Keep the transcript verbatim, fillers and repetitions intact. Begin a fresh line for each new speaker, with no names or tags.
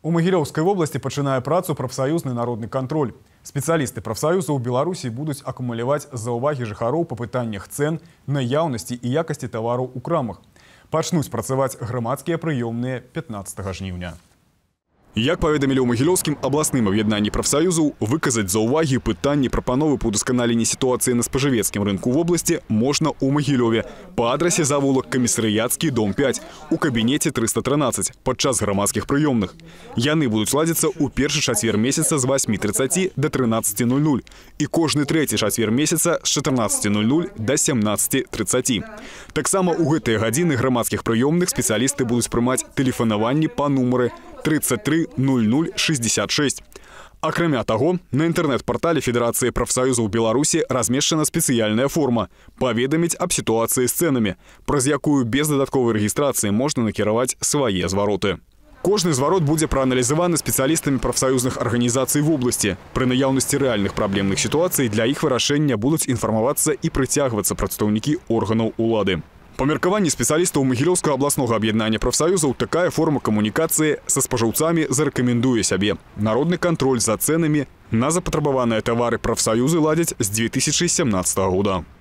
У Магілёўскай вобласці пачынае працу прафсаюзны народны кантроль. Спецыялісты прафсаюзаў у Беларусі будуць акумуляваць заўвагі жыхароў па пытаннях цэн, наяўнасці і якасці тавараў у крамах. Пачнуць працаваць грамадскія прыёмныя пятнаццатага жніўня. Як паведамілі ў Магілёўскім абласным аб'яднанні прафсаюзаў, выказаць заўвагі, пытанні, прапановы па ўдасканаленні сітуацыі на спажывецкім рынку в области можна ў Магілёве па адрасе завулак Камісарыяцкі, дом пять, у кабінеце трыста трынаццаць падчас грамадскіх прыёмных. Яны будуць ладзіцца ў першы чацвер месяца з васьмі трыццаці да трынаццаці нуль-нуль і кожны трэці чацвер месяца з чатырнаццаці нуль-нуль да сямнаццаці трыццаці. Таксама ў гэтыя гадзіны грамадскіх прыёмных спецыялісты будуць прымаць тэлефанаванні па нумары тридцать три ноль ноль шестьдесят шесть. Акрамя таго, на інтэрнэт-партале Федэрацыі прафсаюзаў Беларусі размешчана спецыяльная форма «Паведаміць аб сітуацыі з цэнамі», праз якую без дадатковай рэгістрацыі можна накіраваць свае звароты. Кожны зварот будзе прааналізаваны спецыялістамі прафсаюзных арганізацый в области. Пры наяўнасці рэальных праблемных сітуацый для іх вырашэння будуць інфармавацца і прыцягвацца прадстаўнікі органаў улады. Па меркаванні спецыялістаў Магілёўскага абласнога аб'яднання прафсаюзаў такая форма камунікацыі са спажыўцамі зарэкамендуе сябе. Народны кантроль за цэнамі на запатрабаваныя тавары прафсаюзы ладзяць з две тысячи семнадцатого года.